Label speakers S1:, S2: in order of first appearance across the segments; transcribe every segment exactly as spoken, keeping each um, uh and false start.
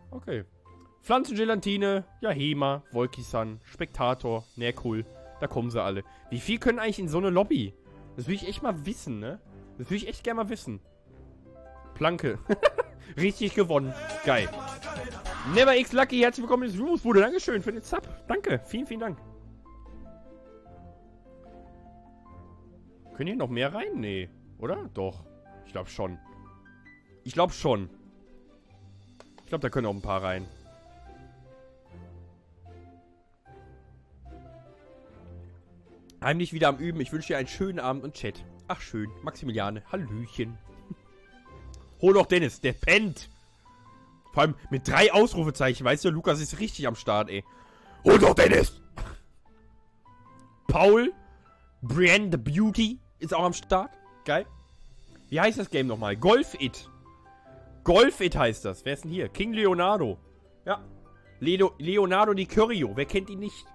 S1: Okay. Pflanzengelatine, ja, Hema, Volkisan, Spektator, ne, cool. Da kommen sie alle. Wie viel können eigentlich in so eine Lobby? Das will ich echt mal wissen, ne? Das will ich echt gerne mal wissen. Planke. Richtig gewonnen. Geil. Never X Lucky, herzlich willkommen ins Rumusbude. Dankeschön für den Sub. Danke. Vielen, vielen Dank. Können hier noch mehr rein? Nee. Oder? Doch. Ich glaube schon. Ich glaube schon. Ich glaube, da können auch ein paar rein. Heimlich wieder am Üben. Ich wünsche dir einen schönen Abend und Chat. Ach schön. Maximiliane. Hallöchen. Hol doch Dennis. Der pennt. Vor allem mit drei Ausrufezeichen. Weißt du, Lukas ist richtig am Start, ey. Hol doch Dennis. Paul. Brienne the Beauty ist auch am Start. Geil. Wie heißt das Game nochmal? Golf It. Golf It heißt das. Wer ist denn hier? King Leonardo. Ja. Ledo Leonardo DiCaprio. Wer kennt ihn nicht?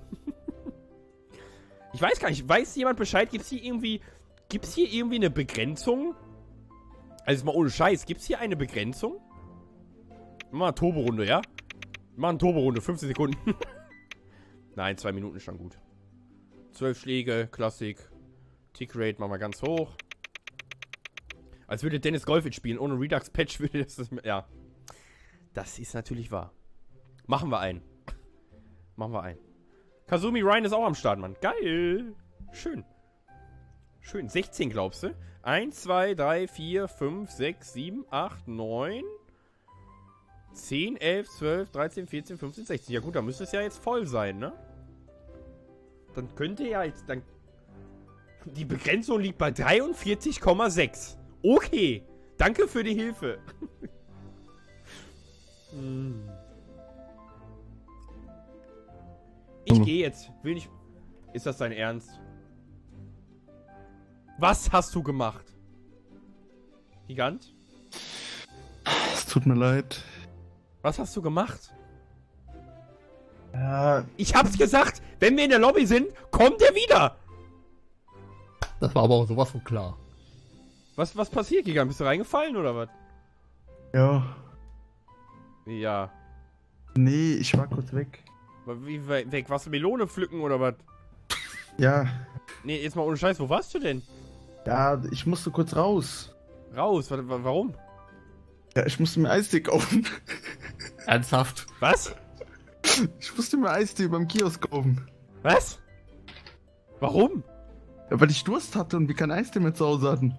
S1: Ich weiß gar nicht. Weiß jemand Bescheid? Gibt es hier irgendwie... Gibt es hier irgendwie eine Begrenzung? Also mal ohne Scheiß. Gibt es hier eine Begrenzung? Mal eine Turbo-Runde, ja? Mal eine Turbo-Runde. fünfzehn Sekunden. Nein, zwei Minuten ist schon gut. zwölf Schläge. Klassik. Tick-Rate machen wir ganz hoch. Als würde Dennis Golf spielen. Ohne Redux-Patch würde das... Ja. Das ist natürlich wahr. Machen wir einen. Machen wir einen. Kazumi Ryan ist auch am Start, Mann. Geil. Schön. Schön. sechzehn, glaubst du? eins, zwei, drei, vier, fünf, sechs, sieben, acht, neun, zehn, elf, zwölf, dreizehn, vierzehn, fünfzehn, sechzehn. Ja gut, dann müsste es ja jetzt voll sein, ne? Dann könnte ja jetzt... Dann die Begrenzung liegt bei dreiundvierzig Komma sechs. Okay. Danke für die Hilfe. hm. Ich gehe jetzt. Will nicht... Ist das dein Ernst? Was hast du gemacht? Gigant?
S2: Es tut mir leid.
S1: Was hast du gemacht?
S2: Ja.
S1: Ich hab's gesagt! Wenn wir in der Lobby sind, kommt er wieder!
S3: Das war aber auch sowas von klar.
S1: Was, was passiert, Gigant? Bist du reingefallen oder was?
S2: Ja.
S1: Ja.
S2: Nee, ich war kurz weg.
S1: Wie weg? Warst du Melone pflücken oder was?
S2: Ja.
S1: Nee, jetzt mal ohne Scheiß, wo warst du denn?
S2: Ja, ich musste kurz raus.
S1: Raus? Wa- wa- Warum?
S2: Ja, ich musste mir Eistee kaufen.
S3: Ernsthaft?
S1: Was?
S2: Ich musste mir Eistee beim Kiosk kaufen.
S1: Was? Warum?
S2: Ja, weil ich Durst hatte und wir kein Eistee mehr zu Hause hatten.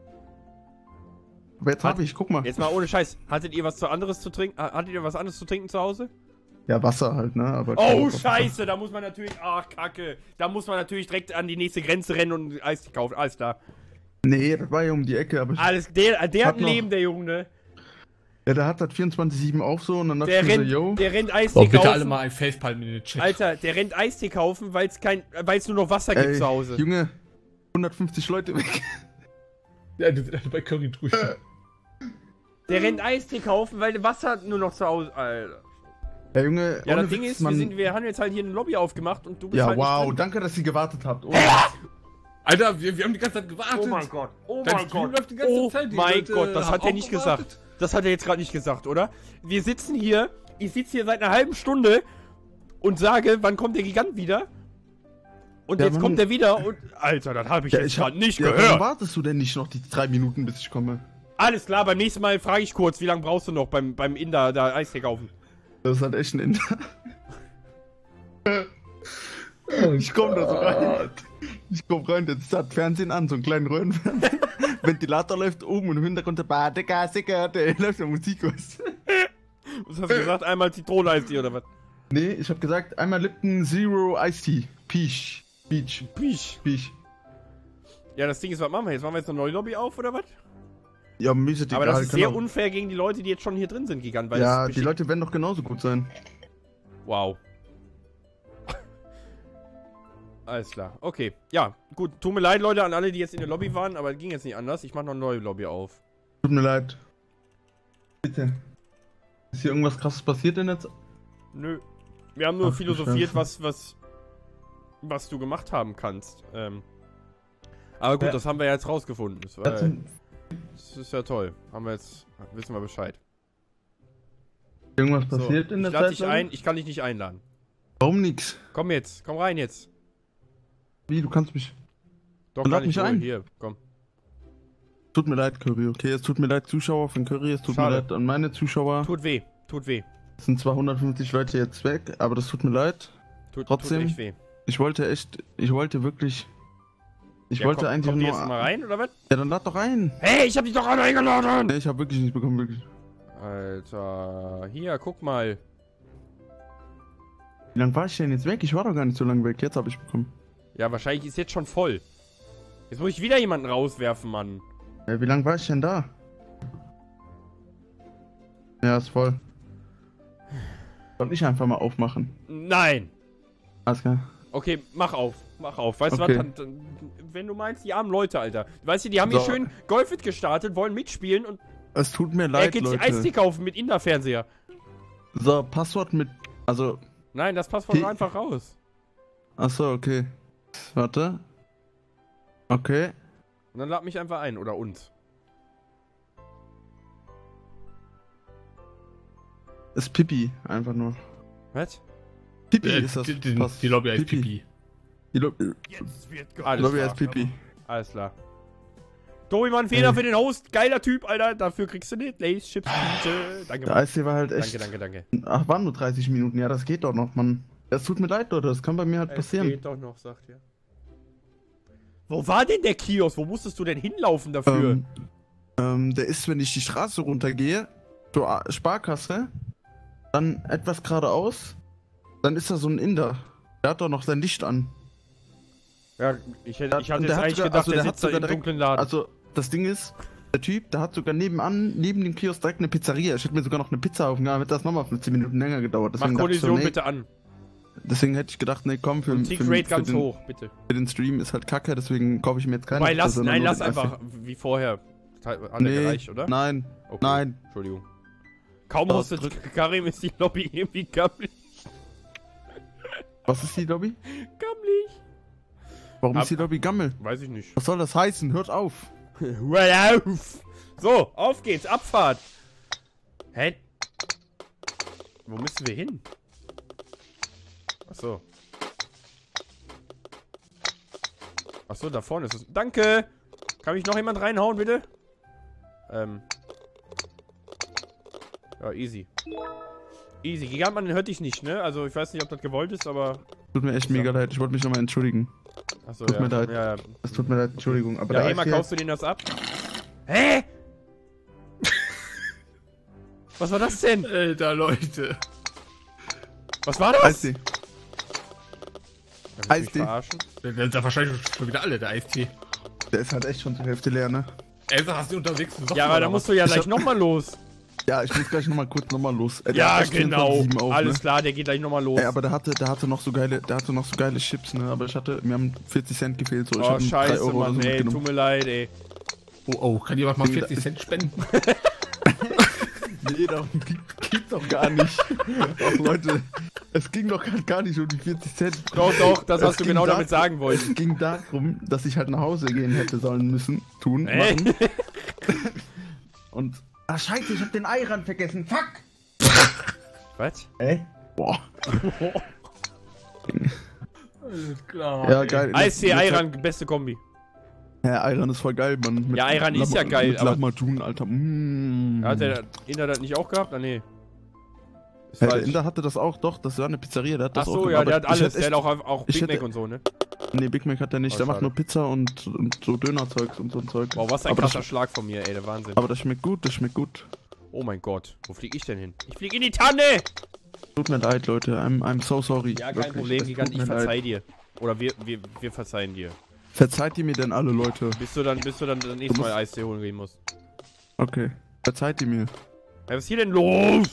S2: Aber jetzt
S1: Hat-
S2: habe ich, guck mal.
S1: Jetzt mal ohne Scheiß. Hattet ihr was zu anderes zu trinken? ha- Hattet ihr was anderes zu trinken zu Hause?
S2: Ja, Wasser halt, ne? Aber
S1: Oh, Scheiße, da muss man natürlich... Ach, Kacke. Da muss man natürlich direkt an die nächste Grenze rennen und Eis kaufen. Alles klar.
S2: Nee, das war ja um die Ecke, aber ich,
S1: Alles, der, der hat
S2: Hat
S1: ein
S2: noch-
S1: Leben, der Junge, ne?
S2: ja, der hat das vierundzwanzig sieben auf so und dann dachte
S1: Der
S2: ich mir
S1: rennt,
S2: so, yo.
S1: der rennt
S3: So,
S1: Eistee
S3: bitte alle
S1: kaufen.
S3: mal ein Facepalm in den Chat.
S1: Alter, der rennt Eistee kaufen, weil es kein, weil es nur noch Wasser gibt
S2: Ey,
S1: zu Hause.
S2: Junge, hundertfünfzig Leute weg.
S3: Ja, die sind alle bei Curry drüben.
S1: Der rennt Eistee kaufen, weil Wasser nur noch zu Hause... Alter.
S2: Ja, Junge,
S1: Ja,
S2: ohne
S1: das Ding
S2: Witz,
S1: ist, wir, sind, wir haben jetzt halt hier eine Lobby aufgemacht und du bist
S2: Ja,
S1: halt
S2: wow,
S1: nicht drin.
S2: danke, dass ihr gewartet habt. Ohne
S3: Alter, wir, wir haben die ganze Zeit gewartet.
S1: Oh mein Gott, oh
S3: Dein
S1: mein
S3: Stream
S1: Gott,
S3: läuft die ganze
S1: oh
S3: Zeit, die
S1: mein
S3: Leute
S1: Gott, das
S3: haben
S1: hat er
S3: auch
S1: nicht
S3: gewartet.
S1: gesagt. Das hat er jetzt gerade nicht gesagt, oder? Wir sitzen hier, ich sitze hier seit einer halben Stunde und sage, wann kommt der Gigant wieder? Und
S2: Ja,
S1: jetzt
S2: Mann.
S1: kommt er wieder und... Alter, das habe ich
S2: Ja,
S1: jetzt
S2: ich hab,
S1: gerade nicht
S2: ja, warum
S1: gehört.
S2: wartest du denn nicht noch die drei Minuten, bis ich komme?
S1: Alles klar, beim nächsten Mal frage ich kurz, wie lange brauchst du noch beim, beim Inder da Eistee kaufen?
S2: Das ist halt echt ein Inder. Ich komm da so rein. Ich komm rein, jetzt hat Fernsehen an, so einen kleinen Röhrenfernseher. Ventilator läuft oben und im Hintergrund der Badegase, der läuft der Musik aus.
S1: Was hast du gesagt? Einmal Zitroneneistee oder was?
S2: Nee, ich hab gesagt, einmal Lipton Zero Iced Tea. Peach. Peach.
S1: Pisch.
S2: Peach.
S1: Ja, das Ding ist, was machen wir jetzt? Machen wir jetzt eine neue Lobby auf oder was?
S2: Ja, müsste die
S1: Aber das
S2: gerade
S1: ist sehr
S2: genau-
S1: unfair gegen die Leute, die jetzt schon hier drin sind, Gigant. Weil
S2: Ja,
S1: das
S2: die Leute werden doch genauso gut sein.
S1: Wow. Alles klar. Okay. Ja, gut. Tut mir leid, Leute, an alle, die jetzt in der Lobby waren, aber ging jetzt nicht anders. Ich mach noch eine neue Lobby auf.
S2: Tut mir leid. Bitte. Ist hier irgendwas krasses passiert denn jetzt?
S1: Nö. Wir haben nur
S2: Ach, du
S1: philosophiert,
S2: Scheiße.
S1: was, was, was du gemacht haben kannst. Ähm. Aber gut,
S2: Ja.
S1: das haben wir ja jetzt rausgefunden. Das, war,
S2: Das
S1: ja-
S2: sind-
S1: das ist ja toll. Haben wir jetzt, wissen wir Bescheid.
S2: Irgendwas
S1: So,
S2: passiert in
S1: ich
S2: der
S1: lade
S2: Zeit?
S1: dich
S2: Leute?
S1: ein, ich kann dich nicht einladen.
S2: Warum nix?
S1: Komm jetzt, komm rein jetzt.
S2: Wie, du kannst mich...
S1: Doch,
S2: Dann lad
S1: kann ich
S2: mich
S1: wohl.
S2: ein.
S1: Hier, komm.
S2: Tut mir leid, Curry, okay? Es tut mir leid, Zuschauer von Curry, es tut
S1: Schade.
S2: mir leid an meine Zuschauer.
S1: Tut weh, tut weh.
S2: Es sind zwar hundertfünfzig Leute jetzt weg, aber das tut mir leid.
S1: Tut,
S2: Trotzdem,
S1: tut echt weh.
S2: Ich wollte echt, ich wollte wirklich... Ich
S1: Ja,
S2: wollte
S1: komm,
S2: eigentlich
S1: kommt die
S2: nur...
S1: jetzt mal rein, oder was?
S2: Ja, dann lad doch ein.
S1: Hey, ich hab dich doch alle eingeladen!
S2: Nee, ich hab wirklich nicht bekommen, wirklich.
S1: Alter, hier, guck mal.
S2: Wie lange war ich denn jetzt weg? Ich war doch gar nicht so lange weg, jetzt habe ich bekommen.
S1: Ja, wahrscheinlich ist jetzt schon voll. Jetzt muss ich wieder jemanden rauswerfen, Mann.
S2: Ja, wie lange war ich denn da? Ja, ist voll. Soll ich einfach mal aufmachen?
S1: Nein!
S2: Alles klar.
S1: Okay, mach auf, mach auf. Weißt du
S2: Okay.
S1: was, dann, dann, wenn du meinst, die armen Leute, Alter. Weißt du, die haben
S2: So.
S1: hier schön Golfit gestartet, wollen mitspielen und
S2: Es tut mir
S1: er
S2: leid,
S1: geht sich
S2: Leute.
S1: Eistee kaufen mit Inda-Fernseher.
S2: So, Passwort mit... Also...
S1: Nein, das Passwort
S2: Hi-
S1: einfach raus.
S2: Achso, okay. Warte. Okay.
S1: Und dann lad mich einfach ein, oder uns.
S2: Ist Pipi, einfach nur.
S1: Was?
S2: Pipi
S3: Äh,
S2: ist das.
S3: die, die,
S2: Pass-
S3: die Lobby heißt Pipi.
S2: Die Lo
S1: Jetzt wird
S2: Lobby
S1: Alles
S2: heißt
S1: klar.
S2: Pipi.
S1: Alles klar. Tobi, Mann, Fehler
S2: Ey.
S1: für den Host. Geiler Typ, Alter. Dafür kriegst du eine Lace Chips Tüte. Danke,
S2: Der
S1: Mann.
S2: Eistee war halt echt...
S1: Danke, danke, danke.
S2: Ach, waren nur dreißig Minuten. Ja, das geht doch noch, Mann. Es tut mir leid, Leute. Das kann bei mir halt
S1: Es
S2: passieren.
S1: geht doch noch, sagt er. Wo war denn der Kiosk? Wo musstest du denn hinlaufen dafür?
S2: Ähm, ähm, der ist, wenn ich die Straße runtergehe, zur A- Sparkasse, dann etwas geradeaus, dann ist da so ein Inder. Der hat doch noch sein Licht an.
S1: Ja, ich, hätte, ich hatte
S2: Und
S1: jetzt
S2: der hat
S1: eigentlich
S2: sogar-
S1: gedacht,
S2: also
S1: der
S2: der hat
S1: sitzt da
S2: sogar
S1: im
S2: direkt-
S1: dunklen Laden.
S2: Also, das Ding ist, der Typ, der hat sogar nebenan, neben dem Kiosk direkt eine Pizzeria. Ich hätte mir sogar noch eine Pizza aufgegangen, hätte das nochmal fünfzehn Minuten länger gedauert.
S1: Mach
S2: Deswegen, dachte ich so,
S1: Kollision
S2: nee,
S1: bitte an.
S2: deswegen hätte ich gedacht, nee, komm, für,
S1: Und
S2: für,
S1: Tick-Rate
S2: für,
S1: ganz
S2: den,
S1: hoch, bitte.
S2: für den Stream ist halt kacke, deswegen kaufe ich mir jetzt keine
S1: Wobei, lass,
S2: sondern
S1: nein,
S2: nur
S1: lass
S2: den
S1: einfach wie vorher. Hat hat
S2: Nee,
S1: er gereicht, oder?
S2: Nein,
S1: Okay,
S2: nein.
S1: Entschuldigung. Kaum
S2: Doch,
S1: hostet Karim, ist die Lobby irgendwie gammelig.
S2: Was ist die Lobby?
S1: Gammelig.
S2: Warum
S1: Ab-
S2: ist die Lobby Gammel?
S1: Weiß ich nicht.
S2: Was soll das heißen? Hört auf!
S1: Hör auf! So, auf geht's, Abfahrt! Hä? Wo müssen wir hin? Achso. Achso, da vorne ist es. Danke! Kann mich noch jemand reinhauen, bitte? Ähm. Ja, easy. Easy. Gigantmann hört dich nicht, ne? Also, ich weiß nicht, ob das gewollt ist, aber.
S2: Tut mir echt mega leid, ich wollte mich nochmal entschuldigen.
S1: Achso,
S2: Tut
S1: ja.
S2: mir leid.
S1: Ja,
S2: Es tut mir leid, Entschuldigung. Aber
S1: ja
S2: der
S1: Ema,
S2: Eistee-
S1: kaufst du denen das ab? Hä? Was war das denn?
S3: Alter, Leute.
S1: Was war das?
S2: Eistee.
S1: Kannst du mich
S2: Eistee.
S1: verarschen?
S3: Der, der ist ja wahrscheinlich schon wieder alle, der Eistee.
S2: Der ist halt echt schon zur Hälfte leer, ne?
S3: Ey, so hast du unterwegs einen Socken
S1: Ja, aber
S3: oder
S1: da
S3: was?
S1: musst du ja
S2: Ich
S1: gleich
S2: hab-
S1: nochmal los.
S2: Ja, ich muss gleich nochmal kurz nochmal los. Äh, der
S1: Ja,
S2: hat echt
S1: genau.
S2: vierundzwanzig sieben Auf,
S1: Alles
S2: ne?
S1: klar, der geht gleich nochmal los.
S2: Ey, aber der hatte, der hatte noch so geile, der hatte noch so geile Chips, ne? Aber ich hatte, mir haben vierzig Cent gefehlt, so. Ich
S1: oh,
S2: hab ihm drei
S1: scheiße,
S2: Euro oder
S1: Mann,
S2: so
S1: ey,
S2: mitgenommen.
S1: tut mir leid, ey.
S3: Oh, oh, kann jemand mal
S2: Ding, da
S3: vierzig
S2: ist-
S3: Cent spenden?
S2: Nee, darum geht, geht's doch gar nicht. Ach, Leute, es ging doch grad gar nicht um die vierzig Cent.
S1: Doch, doch, das
S2: Es
S1: hast du
S2: ging
S1: genau
S2: da-
S1: damit sagen wollen.
S2: Es ging darum, dass ich halt nach Hause gehen hätte sollen müssen, tun,
S1: Ey.
S2: machen. Und, ah scheiße, ich hab den Eiran vergessen, fuck!
S1: Was?
S2: Ey? Boah.
S3: Alles klar.
S2: Ja, geil.
S1: Eistee,
S2: Jetzt-
S1: Ayran, beste Kombi.
S2: Ja, Ayran ist voll geil, Mann. Mit
S1: Ja, Ayran ist ja
S2: Lama-
S1: geil,
S2: Mit
S1: aber-
S2: Lahmacun, Alter. Mm.
S1: Hat der Inder das nicht auch gehabt? Ah, nee. Ist
S2: Ja, der
S1: falsch.
S2: Inder hatte das auch, doch, das war eine Pizzeria, der hat das
S1: Ach
S2: auch
S1: so, ja,
S2: aber
S1: der hat
S2: ich
S1: alles.
S2: hätte
S1: Der hat
S2: echt-
S1: auch, auch
S2: ich
S1: Big Mac
S2: hätte-
S1: und so, ne?
S2: Nee, Big Mac hat er nicht,
S1: Oh,
S2: der macht
S1: schade.
S2: nur Pizza und, und so Dönerzeugs und so ein Zeug.
S1: Wow, was ein
S2: aber
S1: krasser
S2: das,
S1: Schlag von mir, ey, der Wahnsinn.
S2: aber das schmeckt gut, das schmeckt gut.
S1: Oh mein Gott, wo flieg ich denn hin? Ich flieg in die Tanne!
S2: Tut mir leid, Leute, I'm, I'm so sorry.
S1: Ja, kein
S2: Wirklich,
S1: Problem,
S2: es
S1: Gigant,
S2: tut
S1: ich
S2: mir leid.
S1: verzeih dir. Oder wir, wir, wir verzeihen dir.
S2: Verzeiht ihr mir denn alle, Leute?
S1: Bis du dann, bis du dann das nächste
S2: musst-
S1: Mal Eistee holen gehen musst.
S2: Okay. Verzeiht ihr mir?
S1: Ja, was ist hier denn los?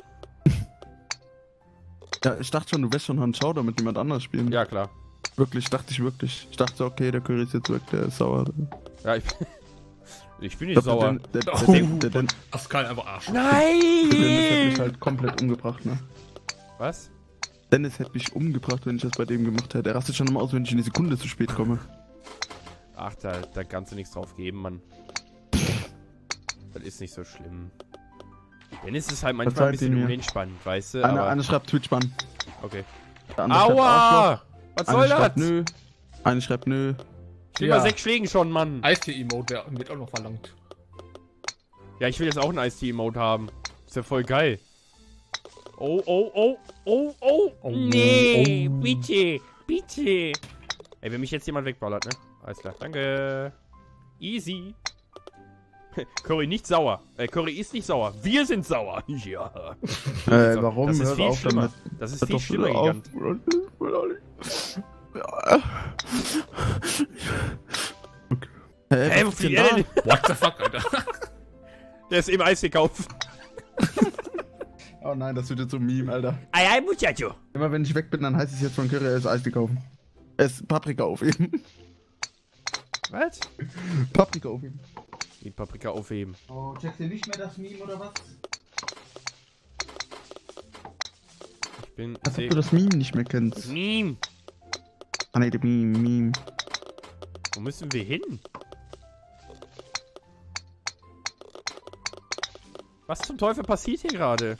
S2: Ja, ich dachte schon, du wirst schon Han Schauder mit jemand anders spielen.
S1: Ja, klar.
S2: Wirklich, dachte ich wirklich. Ich dachte, okay, der Curry ist jetzt weg, der ist sauer.
S1: Ja, ich, ich bin
S2: Ich
S1: nicht
S2: glaub,
S1: sauer.
S2: Der, der, der,
S3: Oh.
S2: der, der, der,
S3: Pascal einfach Arsch.
S2: der Dennis hätte mich
S1: Nein!
S2: halt komplett umgebracht, ne?
S1: Was?
S2: Dennis hätte mich umgebracht, wenn ich das bei dem gemacht hätte. Er rastet schon immer aus, wenn ich in die Sekunde zu spät komme.
S1: Ach, da, da kannst du nichts drauf geben, Mann. Das ist nicht so schlimm. Dann ist es halt manchmal ein
S2: Verzeiht
S1: bisschen
S2: ihn mir.
S1: unentspannt, weißt du?
S2: Eine,
S1: aber,
S2: eine schreibt Twitch-Bann.
S1: okay.
S2: Der andere schreibt Arschloch.
S1: Aua! Was
S2: Eine
S1: soll das?
S2: schreibt nö. Eine schreibt nö.
S1: Ich will
S3: Ja.
S1: mal sechs Schlägen schon, Mann.
S3: Eistee-Emote der wird auch noch verlangt.
S1: Ja, ich will jetzt auch einen Ice-Tea-Emote haben. Ist ja voll geil. Oh, oh, oh, oh, oh.
S3: Oh,
S1: Nee,
S3: oh.
S1: bitte, bitte. Ey, wenn mich jetzt jemand wegballert, ne? Alles klar, danke. Easy. Curry nicht sauer. Äh, Curry ist nicht sauer. Wir sind sauer. Ja.
S2: Äh, warum?
S1: Das ist
S2: Hört
S1: viel
S2: auf
S1: schlimmer.
S2: damit.
S1: Das ist
S2: Hört
S1: viel
S2: doch
S1: schlimmer,
S2: bitte auf.
S1: Gigant.
S2: Ja. Okay. Hä,
S1: Hä, wo
S2: was ist
S1: fliegt
S2: denn
S1: er denn?
S2: da?
S3: What the fuck, Alter?
S1: Der ist eben Eis gekauft.
S2: Oh nein, das wird jetzt so ein Meme, Alter.
S1: Ay, ay, muchacho.
S2: Immer wenn ich weg bin, dann heißt es jetzt von Curry, er ist Eis kaufen. Er ist Paprika aufheben.
S1: Was?
S2: Paprika aufheben.
S1: Die Paprika aufheben.
S2: Oh, checkst du nicht mehr das Meme oder was?
S1: Ich bin
S2: Als ob du das Meme nicht mehr kennst.
S1: Meme.
S2: Ah ne, das Meme, Meme.
S1: Wo müssen wir hin? Was zum Teufel passiert hier gerade?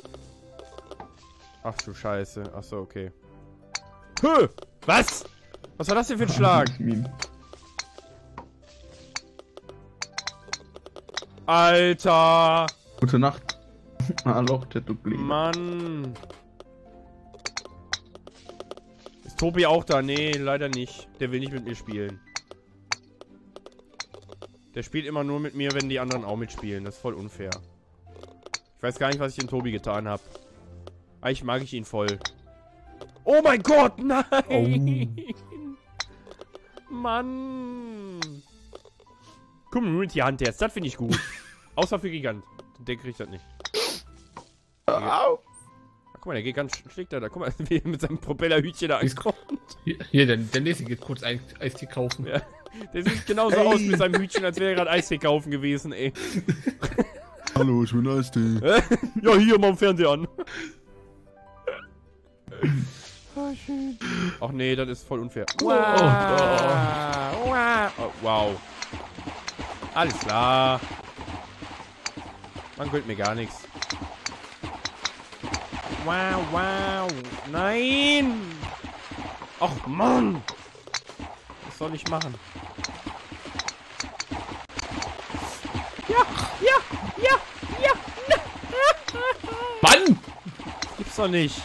S1: Ach du Scheiße. Ach so, okay. Hö! Was? Was war das denn für ein Schlag?
S2: Meme.
S1: Alter!
S2: Gute Nacht. Ah, Loch, Tattoo,
S1: Mann! Ist Tobi auch da? Nee, leider nicht. Der will nicht mit mir spielen. Der spielt immer nur mit mir, wenn die anderen auch mitspielen. Das ist voll unfair. Ich weiß gar nicht, was ich dem Tobi getan habe. Eigentlich mag ich ihn voll. Oh mein Gott, nein! Oh. Mann! Community Hand jetzt, das finde ich gut. Außer für Gigant. Der kriegt das nicht.
S2: Au!
S1: Ach, guck mal, der Gigant schlägt da. da. Guck mal, wie er mit seinem Propellerhütchen da ankommt.
S3: Hier, hier der, der nächste geht kurz Eis- Eistee kaufen.
S1: Ja. Der sieht genauso
S2: Ey.
S1: aus mit seinem Hütchen, als wäre er gerade Eistee kaufen gewesen, ey.
S2: Hallo, ich bin Eistee.
S1: Ja, hier, mach den Fernseher an. Oh, schön. Ach nee, das ist voll unfair. Wow.
S3: Oh.
S1: Wow. Oh, wow. Alles klar. Man gönnt mir gar nichts. Wow, wow. Nein. Ach, Mann. Was soll ich machen? Ja, ja, ja, ja.
S3: Mann!
S1: Gibt's doch nicht.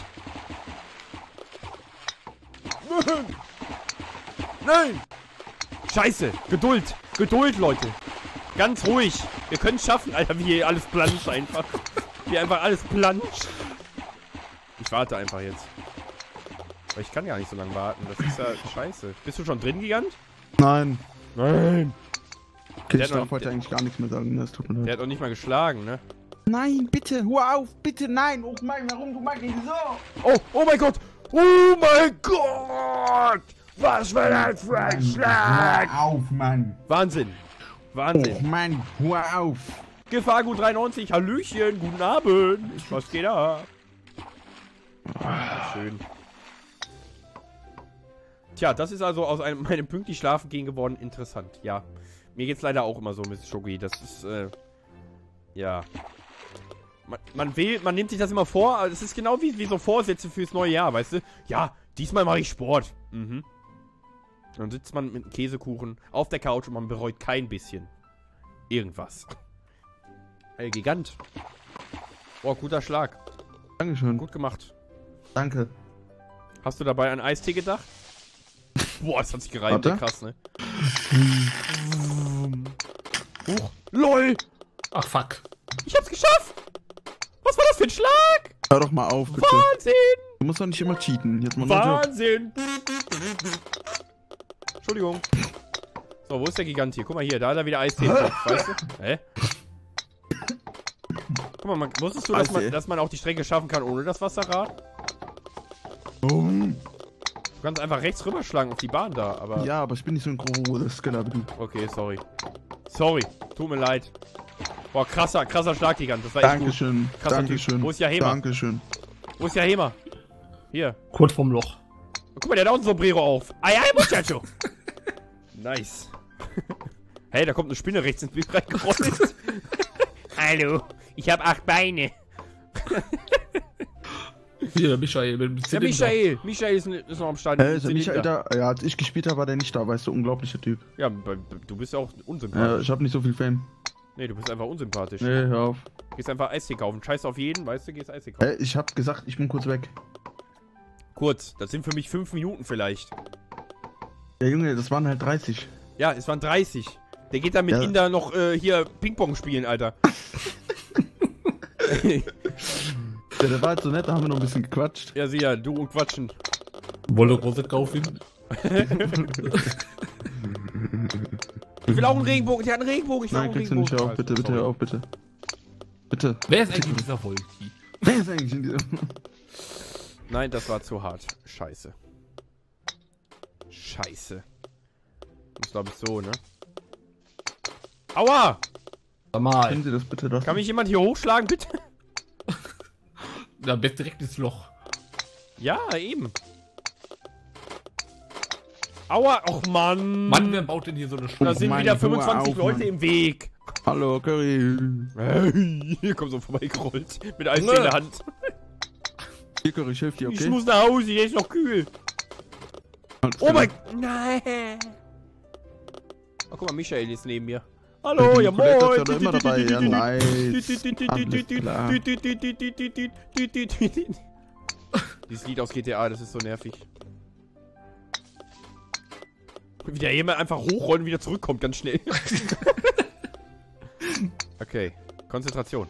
S1: Nein. Nein. Scheiße. Geduld. Geduld, Leute. Ganz ruhig. Wir können es schaffen, Alter, wie hier alles planscht einfach. Wie einfach alles planscht. Ich warte einfach jetzt. Aber ich kann gar nicht so lange warten. Das ist ja scheiße. Bist du schon drin, Gigant?
S2: Nein.
S1: Nein.
S2: Okay,
S1: Der
S2: ich
S1: hat
S2: darf
S1: noch-
S2: heute
S1: der-
S2: eigentlich gar nichts mehr sagen. Das tut mir
S1: Der
S2: leid.
S1: hat noch nicht mal geschlagen, ne?
S2: Nein, bitte, hör auf, bitte, nein. Oh mein, warum, du machst so?
S1: Oh, oh mein Gott. Oh mein Gott. Was für ein Freischlag.
S2: Hör auf, Mann.
S1: Wahnsinn.
S2: Oh
S1: Wahnsinn.
S2: Mann, hör auf.
S1: Gefahrgut dreiundneunzig, Hallöchen, guten Abend. Was geht da? Ah, schön. Tja, das ist also aus einem, meinem pünktlich schlafen gehen geworden interessant. Ja, mir geht's leider auch immer so mit Shogi. Das ist, äh, ja. Man, man will, man nimmt sich das immer vor, aber es ist genau wie, wie so Vorsätze fürs neue Jahr, weißt du? Ja, diesmal mache ich Sport. Mhm. Dann sitzt man mit einem Käsekuchen auf der Couch und man bereut kein bisschen irgendwas. Ey, Gigant. Boah, guter Schlag.
S2: Dankeschön.
S1: Gut gemacht.
S2: Danke.
S1: Hast du dabei an Eistee gedacht? Boah, das hat sich gereimt.
S2: Warte.
S1: Krass, ne? Huch. LOL!
S3: Ach fuck.
S1: Ich hab's geschafft! Was war das für ein Schlag?
S2: Hör doch mal auf, bitte.
S1: Wahnsinn!
S2: Du musst doch nicht immer cheaten. Jetzt mal Job.
S1: Wahnsinn! Entschuldigung. So, wo ist der Gigant hier? Guck mal hier, da hat er wieder Eistee im Kopf, weißt du? Hä? Guck mal, man, wusstest du, dass man,
S2: Eistee.
S1: dass man auch die Strecke schaffen kann ohne das Wasserrad?
S2: Oh.
S1: Du kannst einfach rechts rüberschlagen auf die Bahn da, aber...
S2: Ja, aber ich bin nicht so ein großes Skeller wie du.
S1: Okay, sorry. Sorry, tut mir leid. Boah, krasser, krasser Schlaggigant, das war echt gut.
S2: Dankeschön.
S1: Krasser
S2: Dankeschön.
S1: Typ. Wo ist Yahema?
S2: Dankeschön.
S1: Wo ist Yahema? Hier.
S3: Kurz vorm Loch.
S1: Guck mal, der hat auch ein Sombrero auf. Ay, ay, muchacho. Nice. Hey, da kommt eine Spinne rechts ins Bild reingerollt. Hallo. Ich habe acht Beine.
S3: Hier, der Michael mit dem
S1: Der
S3: Zylinder.
S1: Michael. Michael ist, ist noch am Start.
S2: Äh, ist der Michael da? Ja, als ich gespielt habe, war der nicht da, weißt du, unglaublicher Typ.
S1: Ja, du bist ja auch
S2: Ja,
S1: unsympathisch.
S2: ich habe nicht so viel Fame.
S1: Nee, du bist einfach unsympathisch.
S2: Nee, hör auf.
S1: Gehst einfach Eistee kaufen. Scheiß auf jeden, weißt du, gehst Eistee kaufen.
S2: Äh, ich habe gesagt, ich bin kurz weg.
S1: Kurz, das sind für mich fünf Minuten vielleicht.
S2: Ja, Junge, das waren halt dreißig.
S1: Ja, es waren dreißig. Der geht dann mit
S2: Ja.
S1: Inder noch äh, hier Ping-Pong spielen, Alter.
S2: Ja, der war halt so nett, da haben wir noch ein bisschen gequatscht.
S1: Ja, sieh ja, du und Quatschen.
S3: Wolle Rose kaufen.
S1: Ich will auch einen Regenbogen, ich habe einen Regenbogen, ich will
S2: Nein,
S1: auch einen
S2: kriegst du nicht
S1: Regenbogen.
S2: auf, bitte, bitte,
S1: Sorry.
S2: hör auf, bitte. Bitte.
S3: Wer ist eigentlich dieser Volki?
S2: Wer ist eigentlich in diesem...
S1: Nein, das war zu hart. Scheiße. Scheiße. Das glaube ich so, ne? Aua!
S3: Normal.
S2: Können Sie das bitte doch?
S1: Kann mich jemand hier hochschlagen, bitte?
S3: Da bist direkt ins Loch.
S1: Ja, eben. Aua! Och, Mann!
S3: Mann, wer baut denn hier so eine
S1: Da
S3: Stunde?
S1: sind
S2: Mann,
S1: wieder
S2: Ruhe
S1: fünfundzwanzig
S2: auf,
S1: Leute
S2: Mann.
S1: im Weg.
S2: Hallo, Curry.
S1: Hey, hier kommt so vorbeigerollt. Mit Eis in der Hand.
S2: Hier, Curry, ich helfe dir,
S1: Ich
S2: okay?
S1: muss nach Hause, der ist noch kühl.
S2: Alles
S1: Oh
S2: klar.
S1: mein... Nein. Oh, guck mal, Michael ist neben mir. Hallo,
S2: Die
S1: ja
S2: Collector
S1: moin.
S2: ist ja immer dabei, ja, nice. Alles klar.
S1: Dieses Lied aus G T A, das ist so nervig. Wie der jemand einfach hochrollt und wieder zurückkommt, ganz schnell. Okay, Konzentration.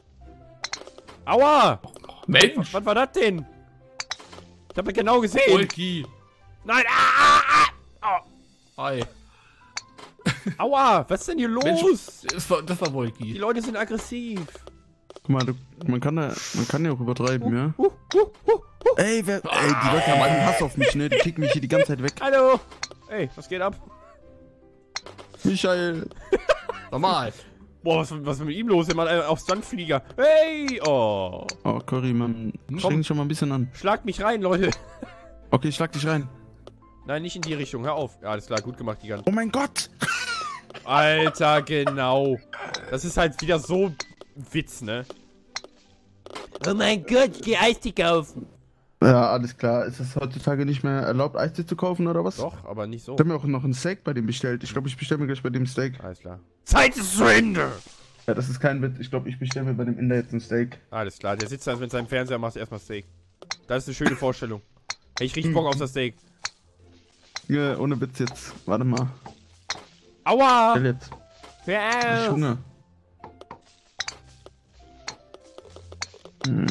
S1: Aua!
S3: Mensch!
S1: Was war das denn? Ich hab das genau gesehen.
S3: Volki!
S1: Nein, ah, ah, ah.
S3: Hi.
S1: Aua, was ist denn hier los?
S3: Mensch, das war, das war
S1: Die
S3: Volki.
S1: Leute sind aggressiv.
S2: Guck mal, du, man kann da, man kann ja auch übertreiben, ja?
S1: Uh, uh, uh, uh.
S2: Ey, wer, ey, die Leute haben einen Hass auf mich, ne? Die kicken mich hier die ganze Zeit weg.
S1: Hallo. Ey, was geht ab?
S2: Michael.
S3: Normal.
S1: Boah, was, was ist mit ihm los? Der macht einen auf Sandflieger. Hey, oh.
S2: Oh, Curry, man, streng dich schon mal ein bisschen an.
S1: Schlagt mich rein, Leute.
S2: Okay, ich schlag dich rein.
S1: Nein, nicht in die Richtung. Hör auf. Ja, alles klar, gut gemacht, Gigant.
S2: Oh mein Gott!
S1: Alter, genau. Das ist halt wieder so Witz, ne? Oh mein Gott, ich geh Eistee kaufen.
S2: Ja, alles klar. Ist es heutzutage nicht mehr erlaubt, Eistee zu kaufen, oder was?
S1: Doch, aber nicht so.
S2: Ich habe mir auch noch ein Steak bei dem bestellt. Ich glaube, ich bestelle mir gleich bei dem Steak.
S1: Alles klar. Zeit ist zu Ende.
S2: Ja, das ist kein Witz. Ich glaube, ich bestelle mir bei dem Inder jetzt ein Steak.
S1: Alles klar, der sitzt da mit seinem Fernseher und macht erstmal Steak. Das ist eine schöne Vorstellung. Hey, ich richtig Bock auf das Steak.
S2: Ja, ohne Witz jetzt. Warte mal.
S1: Aua!
S2: Stell jetzt.
S1: Hör
S2: Ich hab
S1: auf!
S2: Hunger. Hm.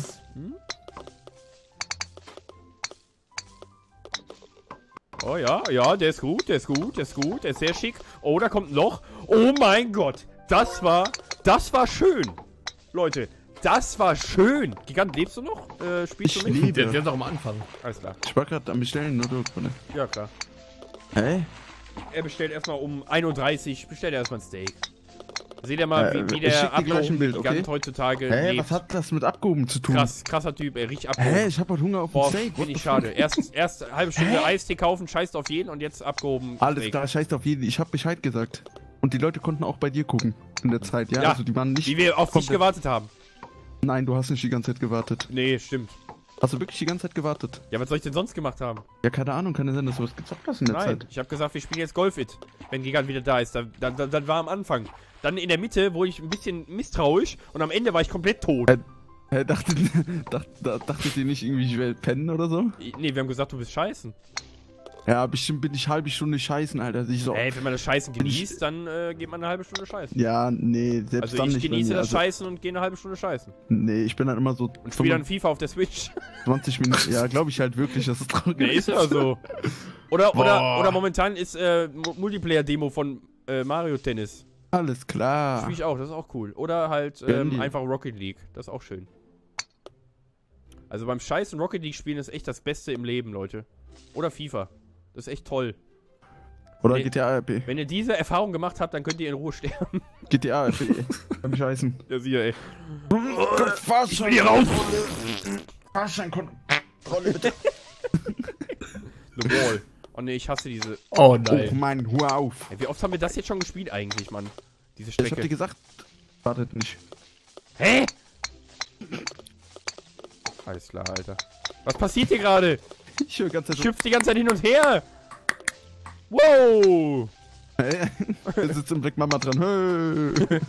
S1: Oh ja, ja, der ist gut, der ist gut, der ist gut, der ist sehr schick. Oh, da kommt noch. Oh mein Gott, das war, das war schön. Leute, das war schön. Gigant, lebst du noch? Äh, spielst
S2: Ich
S1: du mit?
S2: lebe.
S3: Der, der ist auch am Anfang.
S1: Alles klar.
S2: Ich war gerade am Bestellen, nur du. Oder?
S1: Ja, klar.
S2: Hey?
S1: Er bestellt erstmal um einunddreißig, bestellt er erstmal ein Steak. Seht ihr mal,
S2: Äh,
S1: wie, wie
S2: ich schick
S1: der
S2: dir gleich ein Bild,
S1: Gigant
S2: okay?
S1: heutzutage
S2: Hä,
S1: lebt.
S2: was hat das mit abgehoben zu tun?
S1: Krass, krasser Typ, ey, richtig abgehoben.
S2: Hä, ich hab halt Hunger auf ein
S1: Boah,
S2: Steak.
S1: finde ich schade. Erst, erst eine halbe Stunde Eistee kaufen, scheißt auf jeden und jetzt abgehoben.
S2: Alles
S1: Steak.
S2: klar, scheiß auf jeden. Ich hab Bescheid gesagt. Und die Leute konnten auch bei dir gucken. In der Zeit, ja?
S1: Ja,
S2: Also die waren nicht...
S1: Wie wir auf dich
S2: komplett-
S1: gewartet haben.
S2: Nein, du hast nicht die ganze Zeit gewartet.
S1: Nee, stimmt.
S2: Hast du wirklich die ganze Zeit gewartet?
S1: Ja, was soll ich denn sonst gemacht haben?
S2: Ja, keine Ahnung, kann ja sein, dass du was gezockt hast in der
S1: Nein,
S2: Zeit.
S1: ich habe gesagt, wir spielen jetzt Golf It, wenn Gigant wieder da ist. Dann, dann, dann, dann war am Anfang. Dann in der Mitte wurde ich ein bisschen misstrauisch und am Ende war ich komplett tot.
S2: Äh, Hä, dachtet, dacht, da- dachtet ihr nicht irgendwie, ich will pennen oder so?
S1: Nee, wir haben gesagt, du bist scheißen.
S2: Ja, bestimmt bin ich halbe Stunde scheißen, Alter. Ich so,
S1: Ey, wenn man das Scheißen
S2: Bin ich-
S1: genießt, dann äh, geht man eine halbe Stunde scheißen.
S2: ja, nee, selbst
S1: Also
S2: dann
S1: ich
S2: nicht. bei
S1: genieße
S2: mir.
S1: das
S2: Also,
S1: Scheißen und gehe eine halbe Stunde scheißen.
S2: Nee, ich bin dann immer so
S1: Und spiele dann FIFA auf der Switch.
S2: zwanzig Minuten. Ja, glaube ich halt wirklich, dass es traurig
S1: Nee, ist ja so. Oder, oder,
S2: Boah.
S1: oder momentan ist äh, Mu- Multiplayer-Demo von äh, Mario Tennis.
S2: Alles klar.
S1: Spiele ich auch, das ist auch cool. Oder halt
S2: Gönn
S1: ähm,
S2: dir.
S1: einfach Rocket League, das ist auch schön. Also beim Scheißen Rocket League spielen ist echt das Beste im Leben, Leute. Oder FIFA. Das ist echt toll.
S2: Oder
S1: Nee.
S2: G T A R P.
S1: Wenn ihr diese Erfahrung gemacht habt, dann könnt ihr in Ruhe sterben.
S2: G T A R P. Beim Scheißen.
S1: Ja, siehe, ey.
S2: Ich
S1: will hier raus!
S2: Fahrscheinkontrolle bitte.
S1: The Wall. Oh ne, ich hasse diese.
S3: Oh
S2: Oh
S3: nein.
S2: Mann, hör auf.
S1: Ey, wie oft haben wir das jetzt schon gespielt eigentlich, Mann? Diese
S2: Ich hab dir
S1: Strecke.
S2: gesagt, wartet nicht.
S1: Hä? Alles klar, Alter. Was passiert hier gerade?
S2: Ich höre ganz
S1: Ich hüpf die ganze Zeit hin und her. Wow.
S2: Hey, er sitzt im Black Mama dran. Hey.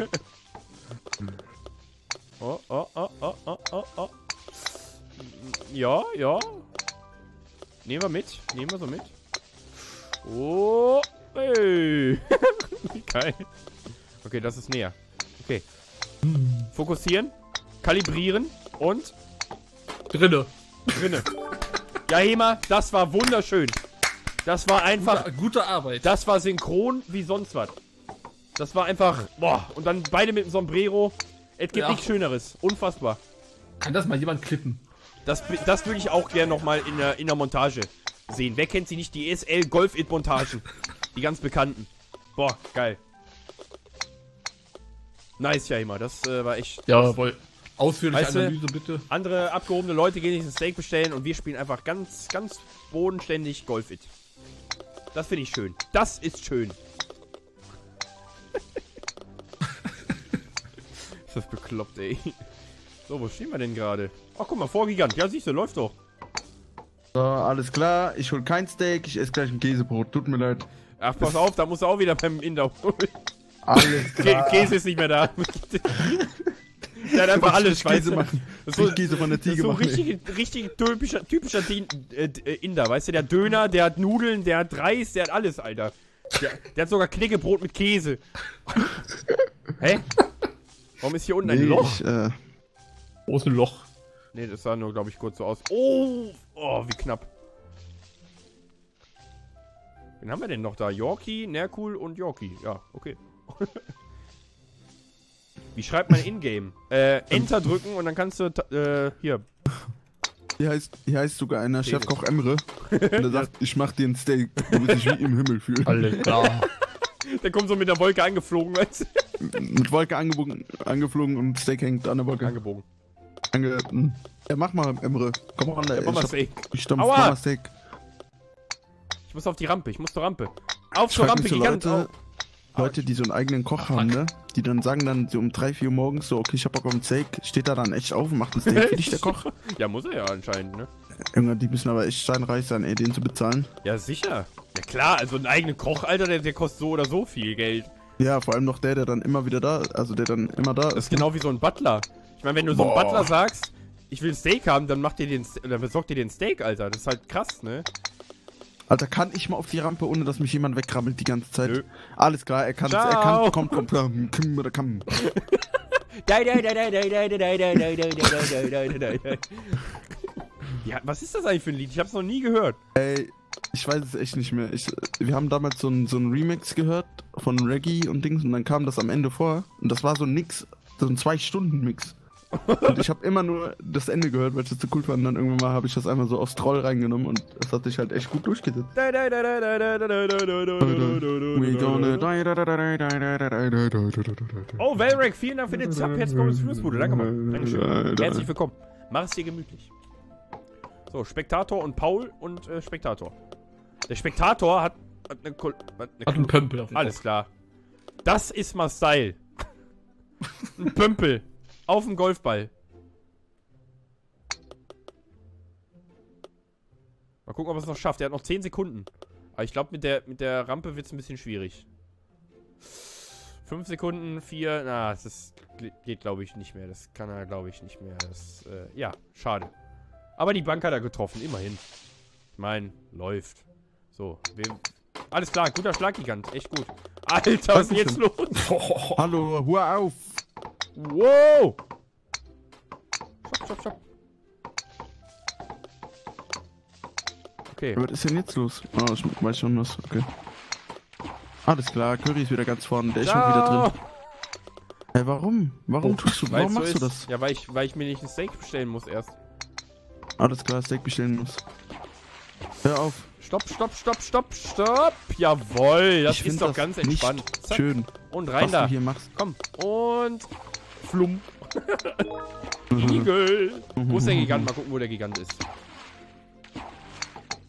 S1: Oh, oh, oh, oh, oh, oh, oh. Ja, ja. Nehmen wir mit. Nehmen wir so mit. Oh. Hey. Geil. Okay, das ist näher. Okay. Fokussieren. Kalibrieren. Und
S3: Drinne.
S1: drinne. Ja, Hema, das war wunderschön. Das war einfach...
S3: Gute, gute Arbeit.
S1: Das war synchron wie sonst was. Das war einfach... Boah. Und dann beide mit dem Sombrero. Es gibt
S3: Ja.
S1: nichts Schöneres. Unfassbar.
S3: Kann das mal jemand klippen?
S1: Das, das würde ich auch gerne nochmal in der, in der Montage sehen. Wer kennt sie nicht? Die E S L Golf It Montagen. Die ganz bekannten. Boah, geil. Nice, ja immer. Das äh, war echt...
S3: Jawohl. Ausführliche
S1: Weißt du,
S3: Analyse, bitte.
S1: Andere abgehobene Leute gehen sich ein Steak bestellen und wir spielen einfach ganz, ganz bodenständig Golf It. Das finde ich schön. Das ist schön. Ist das bekloppt, ey. So, wo stehen wir denn gerade? Ach, guck mal, Vorgigant. Ja, siehst du, läuft doch.
S2: So, alles klar. Ich hol kein Steak, ich esse gleich ein Käsebrot. Tut mir leid.
S1: Ach, pass auf, da musst du auch wieder beim Inder holen.
S2: Alles
S1: Kä
S2: klar.
S1: Käse ist nicht mehr da. Der hat einfach alles, weißt
S2: Käse
S1: du?
S2: machen.
S1: Das
S2: Ich Käse von der
S1: das ist
S2: Ziege
S1: so
S2: machen.
S1: richtig, richtig typischer, typischer Din äh, äh, Inder, weißt du? Der Döner, der hat Nudeln, der hat Reis, der hat alles, Alter. Der, der hat sogar Knäckebrot mit Käse. Hä? Warum ist hier unten ein
S2: Nee,
S1: Loch?
S2: ich, äh,
S3: Wo ist ein Loch?
S1: Ne, das sah nur, glaube ich, kurz so aus. Oh, oh, wie knapp. Wen haben wir denn noch da? Yorkie, Nerkul und Yorkie. Ja, okay. Wie schreibt man Ingame? Äh, Enter drücken und dann kannst du, äh, hier.
S2: hier, heißt, hier heißt sogar einer
S1: Käse.
S2: Chefkoch Emre. Und er sagt, ich mach dir ein Steak, du wirst dich wie im Himmel fühlen.
S3: Alle klar.
S1: Der kommt so mit der Wolke angeflogen, weißt du?
S2: Mit Wolke angebogen, angeflogen und Steak hängt an der Wolke.
S1: Angebogen.
S2: Ange hm. Ja, mach mal, Emre. Komm mal ran,
S1: Ja,
S2: ey.
S1: mach mal
S2: Ich hab
S1: Steak.
S2: gestampft,
S1: Aua!
S2: mach mal Steak.
S1: Ich muss auf die Rampe, ich muss zur Rampe. Auf
S2: Ich
S1: zur
S2: frag
S1: Rampe,
S2: mich so
S1: Gigant.
S2: Leute,
S1: auf.
S2: Leute, die so einen eigenen Koch haben, ne? Die dann sagen dann so um drei, vier Uhr morgens so, okay, ich hab Bock auf ein Steak. Steht da dann echt auf und macht ein Steak für dich, der Koch?
S1: Ja, muss er ja anscheinend, ne?
S2: Irgendwann, die müssen aber echt steinreich sein, ey, den zu bezahlen.
S1: Ja, sicher. Ja klar, also ein eigener Koch, Alter, der, der kostet so oder so viel Geld.
S2: Ja, vor allem noch der, der dann immer wieder da, also der dann immer da
S1: Das ist genau wie so ein Butler. Ich meine, wenn du so einen
S2: Boah.
S1: Butler sagst, ich will ein Steak haben, dann macht dir den, oder besorgt dir den Steak, Alter. Das ist halt krass, ne?
S2: Alter, kann ich mal auf die Rampe, ohne dass mich jemand wegkrabbelt die ganze Zeit?
S1: Nö.
S2: Alles klar, er kann, er
S1: Ciao.
S2: kann, kommt, kommt, kommt, komm, oder komm.
S1: Ja, was ist das eigentlich für ein Lied? Ich hab's noch nie gehört.
S2: Ey, ich weiß es echt nicht mehr. Ich, wir haben damals so ein, so ein Remix gehört von Reggae und Dings und dann kam das am Ende vor und das war so ein Nix, so ein Zwei-Stunden-Mix. Und ich habe immer nur das Ende gehört, weil ich das so cool fand. Und dann irgendwann mal habe ich das einmal so aufs Troll reingenommen und das hat sich halt echt gut durchgesetzt. We gonna die, da, da, da, da, da, da, da, da, da, da.
S1: Oh, Valrek, vielen Dank für den Sub. Herzlich willkommen ins Flussbude. Danke mal. Dankeschön. Herzlich willkommen. Mach es dir gemütlich. So, Spektator und Paul und äh, Spektator. Der Spektator hat, hat eine, Kol hat eine
S3: Hat einen Pömpel auf dem
S1: Alles klar. Das ist mal Style. Ein Pömpel. Auf dem Golfball. Mal gucken, ob er es noch schafft. Er hat noch zehn Sekunden. Aber ich glaube, mit der, mit der Rampe wird es ein bisschen schwierig. fünf Sekunden, vier. Na, das geht, glaube ich, nicht mehr. Das kann er, glaube ich, nicht mehr. Das, äh, ja, schade. Aber die Bank hat er getroffen, immerhin. Ich meine, läuft. So, wir, alles klar, guter Schlaggigant, echt gut. Alter, was ist denn jetzt los?
S2: Hallo, hör auf!
S1: Wow! Stopp, stopp, stopp. Okay.
S2: Was ist denn jetzt los? Oh, ich weiß schon was, okay. Alles klar, Curry ist wieder ganz vorne, der ist schon wieder drin. Hey, warum? Warum tust du, warum
S1: Weil's so
S2: machst du
S1: ist.
S2: das?
S1: Ja, weil ich, weil ich mir nicht ein Steak bestellen muss erst.
S2: Alles klar, Steak bestellen muss. Hör auf.
S1: Stopp, stopp, stopp, stopp, stopp. Jawohl, das
S2: Ich find
S1: ist doch
S2: das
S1: ganz
S2: nicht
S1: entspannt. Zack.
S2: Schön,
S1: Und rein
S2: was
S1: da.
S2: du hier machst.
S1: Komm. Und Flumm. Igel. Wo ist der Gigant? Mal gucken, wo der Gigant ist.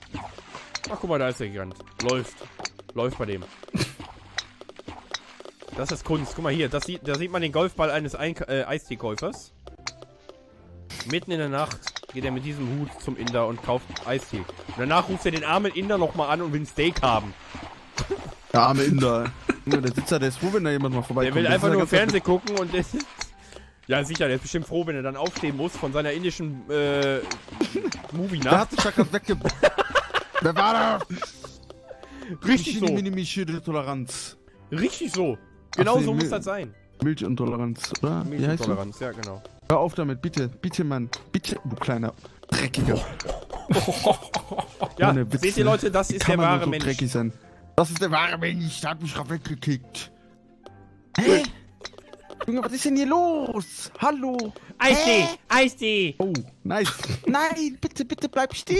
S1: Ach, guck mal, da ist der Gigant. Läuft. Läuft bei dem. Das ist Kunst. Guck mal hier, das sieht, da sieht man den Golfball eines Ein äh, Eistee-Käufers. Mitten in der Nacht geht er mit diesem Hut zum Inder und kauft Eistee. Und danach ruft er den armen Inder nochmal an und will ein Steak haben.
S2: Der arme Inder. Der sitzt da, der ist froh, wenn da jemand mal vorbeikommt.
S1: Der will
S2: Das
S1: einfach
S2: ist ja
S1: nur
S2: ganz
S1: Fernsehen gucken und der ja, sicher, der ist bestimmt froh, wenn er dann aufstehen muss von seiner indischen äh,
S2: Der
S1: Movie-Nacht.
S2: hat sich ja gerade wegge... Wer war da?
S1: Richtig so.
S2: Toleranz.
S1: Richtig so. Genau
S2: Ach, nee,
S1: so muss
S2: Mil-
S1: das sein.
S2: Milchintoleranz, oder? Wie heißt das?
S1: Milchintoleranz, ja genau.
S2: Hör auf damit, bitte. Bitte, Mann. Bitte, du kleiner Dreckiger.
S1: Ja,
S2: Ohne Witze.
S1: seht ihr Leute, das
S2: Wie
S1: ist
S2: kann
S1: der
S2: man nur
S1: wahre
S2: so
S1: Mensch.
S2: dreckig sein? Das ist der wahre Mensch. Der hat mich gerade weggekickt. Hä? Junge, was ist denn hier los? Hallo?
S1: Eistee!
S2: Hä?
S1: Eistee!
S2: Oh, nice. Nein, bitte, bitte bleib still.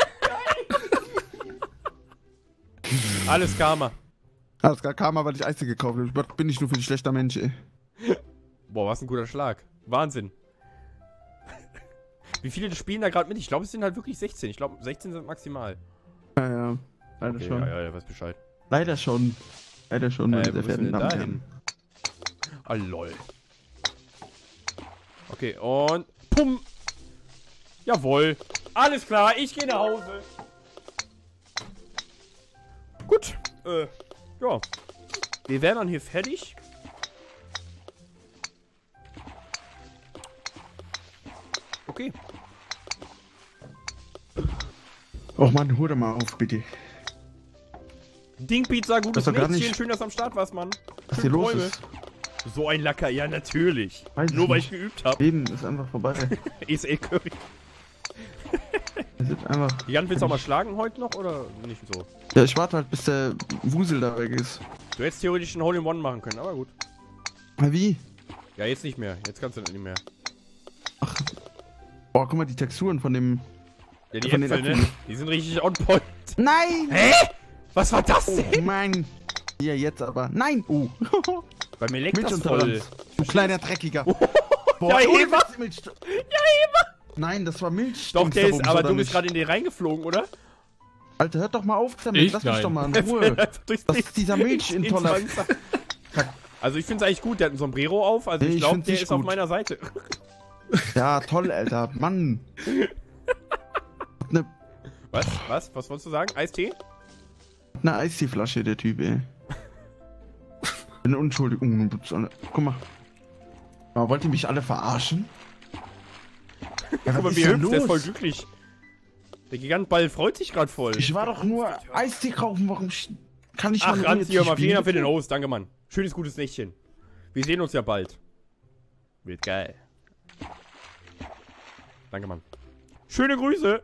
S1: Alles Karma.
S2: Alles klar, Karma, weil ich Eistee gekauft habe. Was bin ich nur für ein schlechter Mensch, ey.
S1: Boah, was ein guter Schlag. Wahnsinn. Wie viele spielen da gerade mit? Ich glaube, es sind halt wirklich sechzehn. Ich glaube, sechzehn sind maximal.
S2: Ja, ja. Leider
S1: Okay,
S2: schon.
S1: ja, ja, ja, weiß Bescheid.
S2: Leider schon. Leider schon, meine
S1: Äh, wo
S2: sehr
S1: müssen wir
S2: verehrten
S1: denn
S2: Damen
S1: da
S2: und
S1: hin?
S2: Herren.
S1: Ah, lol. Okay, und pum. Jawohl. Alles klar, ich gehe nach Hause. Gut. Äh, ja. Wir wären dann hier fertig. Okay.
S2: Och Mann, hol doch mal auf, bitte.
S1: Dingpizza, gutes
S2: Das ist doch gar
S1: Nächtchen.
S2: nicht-
S1: Schön, dass du am Start warst, Mann.
S2: Was
S1: Schöne
S2: hier los
S1: Träume.
S2: ist?
S1: So ein Lacker, ja natürlich.
S2: Weiß ich
S1: Nur weil ich
S2: nicht.
S1: geübt habe.
S2: Leben ist einfach vorbei.
S1: E S L Curry.
S2: Es ist einfach...
S1: Jan, willst du auch mal schlagen heute noch oder nicht so?
S2: Ja, ich warte halt, bis der Wusel da weg ist.
S1: Du hättest theoretisch ein Hole-in-One machen können, aber gut.
S2: Na wie?
S1: Ja, jetzt nicht mehr. Jetzt kannst du nicht mehr.
S2: Boah, guck mal, die Texturen von dem...
S1: Ja, die
S2: Von den
S1: Äpfel, ne?
S2: Äpfeln.
S1: Die sind richtig on point.
S2: Nein!
S1: Hä? Was war das
S2: Oh
S1: denn?
S2: Mann! Ja, jetzt aber. Nein! Oh!
S1: Bei mir leckt das voll.
S2: Milchuntoleranz. Du kleiner Dreckiger.
S1: Ja,
S2: ohne
S1: Eva.
S2: Witz, Milch. Ja, Eva! Nein, das war Milch.
S1: Doch, der ist,
S2: Dingsda-Bums,
S1: aber
S2: oder
S1: du bist
S2: nicht?
S1: gerade in den reingeflogen, oder?
S2: Alter, hört doch mal auf damit.
S3: Ich?
S2: Lass mich
S3: Nein.
S2: doch mal in Ruhe.
S1: Einfach durchs
S2: Das ist dieser Milchintoleranz.
S1: Also ich finde es eigentlich gut, der hat ein Sombrero auf, also
S2: Nee,
S1: ich
S2: ich
S1: glaube,
S2: find's
S1: der
S2: nicht
S1: ist auf
S2: gut.
S1: meiner Seite.
S2: Ja, toll, Alter. Mann. Eine,
S1: Was? Was? Was wolltest du sagen? Eistee?
S2: eine Eistee-Flasche, der Typ, ey. Bin unschuldig. Oh, guck mal. Aber wollt ihr mich alle verarschen? Ja,
S1: Guck mal,
S2: was
S1: wie
S2: ist denn
S1: hübsch, der ist voll
S2: los?
S1: glücklich. Der Gigantball freut sich gerade voll.
S2: Ich war doch nur Eistee kaufen. Warum sch- kann ich
S1: Ach,
S2: mal
S1: Ranz, hier mal vielen Dank für den
S2: Host.
S1: Host. Danke, Mann. Schönes, gutes Nächtchen. Wir sehen uns ja bald. Wird geil. Danke, Mann. Schöne Grüße.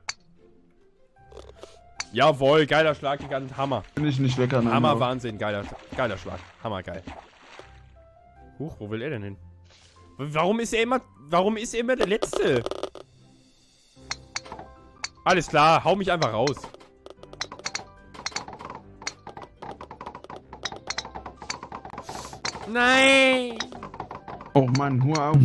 S1: Jawohl, geiler Schlag, Gigant. Hammer.
S2: Bin ich nicht lecker, nein.
S1: Hammer,
S2: aber-
S1: Wahnsinn. Geiler, geiler Schlag. Hammer, geil. Huch, wo will er denn hin? Warum ist er immer, warum ist er immer der Letzte? Alles klar, hau mich einfach raus. Nein!
S2: Oh Mann, hör auf.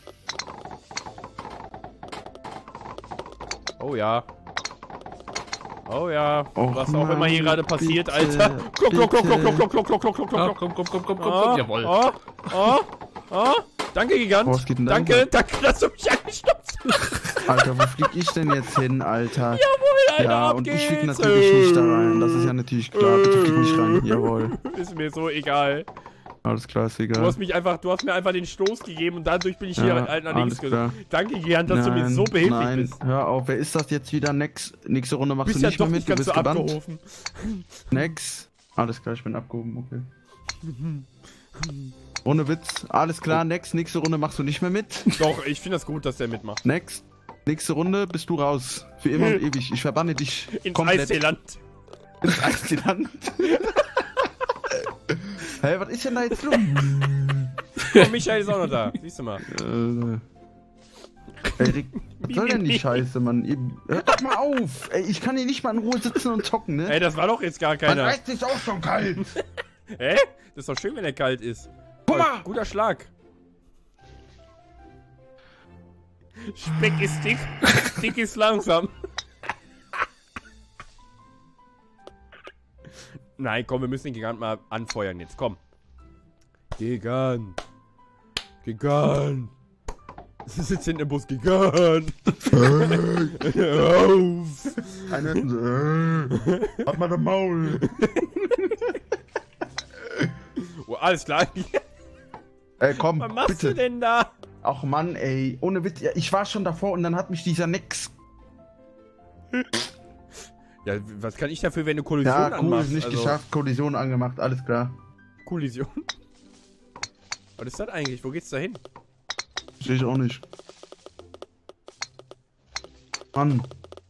S1: Oh ja. Oh ja.
S2: Och
S1: Was auch immer hier
S2: Mann,
S1: gerade passiert,
S2: bitte,
S1: Alter. Klock, klock, klock, klock,
S2: bitte.
S1: klock, klock, klock, klock, klock,
S3: Ja,
S1: klock.
S3: komm, komm, komm, komm, komm,
S1: Oh,
S3: komm, jawohl.
S1: oh, oh, oh. Danke, Gigant.
S2: Oh, was geht denn da
S1: danke,
S2: rüber?
S1: danke, dass du mich angestopft hast.
S2: Alter, wo flieg ich denn jetzt hin, Alter?
S1: Jawohl, Alter,
S2: Ja,
S1: ab
S2: und ich
S1: geht's.
S2: flieg natürlich nicht da rein. Das ist ja natürlich klar. Bitte flieg nicht rein. Jawohl.
S1: Ist mir so egal.
S2: Alles klar, ist
S1: Du
S2: egal.
S1: hast mich einfach, du hast mir einfach den Stoß gegeben und dadurch bin ich hier
S2: Ja,
S1: halt nach links
S2: alles klar.
S1: gegangen. Danke, Gigant, dass du mir so behilflich
S2: nein,
S1: bist.
S2: hör auf. Wer ist das jetzt wieder? Next, nächste Runde
S1: Du
S2: machst
S1: bist
S2: du
S1: ja
S2: nicht
S1: doch
S2: mehr
S1: nicht
S2: mit. Du
S1: ganz so
S2: bist gebannt.
S1: abgehoben.
S2: Next. Alles klar, ich bin abgehoben. Okay. Ohne Witz. Alles klar, next. Nächste Runde machst du nicht mehr mit.
S1: Doch, ich finde das gut, dass der mitmacht.
S2: Next. Nächste Runde bist du raus. Für immer und ewig. Ich verbanne dich
S1: Ins
S2: komplett
S1: Eisseeland.
S2: ins Eisland. Hä, hey, was ist denn da jetzt los?
S1: Und Michael ist auch noch da. Siehst du mal.
S2: Äh, ey, Rick, was soll denn die Scheiße, Mann? Ihr, hört doch mal auf! Ey, ich kann hier nicht mal in Ruhe sitzen und zocken, ne?
S1: Ey, das war doch jetzt gar
S2: Mein
S1: keiner.
S2: Eis ist auch schon kalt!
S1: Hä? Das ist doch schön, wenn er kalt ist.
S2: Guck mal!
S1: Guter Schlag. Speck ist dick. Dick ist langsam. Nein, komm, wir müssen den Gigant mal anfeuern jetzt. Komm. Gigant. Gigant. Sie sitzt hinten im Bus. Gigant. Hör auf.
S2: Eine. Hat mal das Maul.
S1: Oh, alles klar.
S2: Ey, komm,
S1: Was machst
S2: bitte.
S1: du denn da?
S2: Ach Mann, ey. Ohne Witz. Ja, ich war schon davor und dann hat mich dieser Nix.
S1: Ja, was kann ich dafür, wenn du Kollision
S2: Ja, cool,
S1: anmachst?
S2: nicht
S1: Also,
S2: geschafft. Kollision angemacht, alles klar.
S1: Kollision? Was ist das eigentlich? Wo geht's da hin?
S2: Sehe ich auch nicht. Mann.